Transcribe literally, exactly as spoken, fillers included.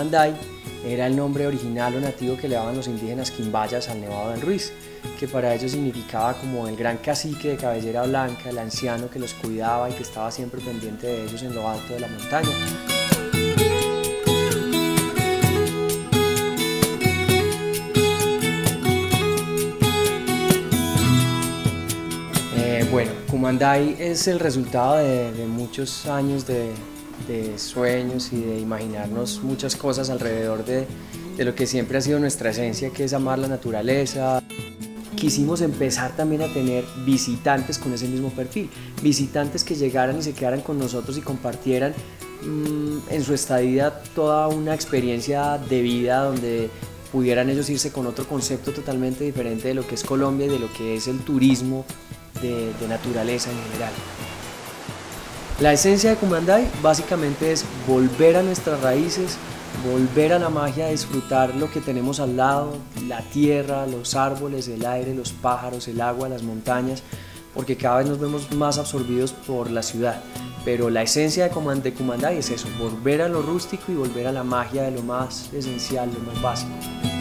Cumanday era el nombre original o nativo que le daban los indígenas quimbayas al Nevado del Ruiz, que para ellos significaba como el gran cacique de cabellera blanca, el anciano que los cuidaba y que estaba siempre pendiente de ellos en lo alto de la montaña. Eh, bueno, Cumanday es el resultado de, de muchos años de, de sueños y de imaginarnos muchas cosas alrededor de, de lo que siempre ha sido nuestra esencia, que es amar la naturaleza. Quisimos empezar también a tener visitantes con ese mismo perfil, visitantes que llegaran y se quedaran con nosotros y compartieran mmm, en su estadía toda una experiencia de vida donde pudieran ellos irse con otro concepto totalmente diferente de lo que es Colombia y de lo que es el turismo de, de naturaleza en general. La esencia de Cumanday básicamente es volver a nuestras raíces, volver a la magia, disfrutar lo que tenemos al lado, la tierra, los árboles, el aire, los pájaros, el agua, las montañas, porque cada vez nos vemos más absorbidos por la ciudad. Pero la esencia de Cumanday es eso, volver a lo rústico y volver a la magia de lo más esencial, lo más básico.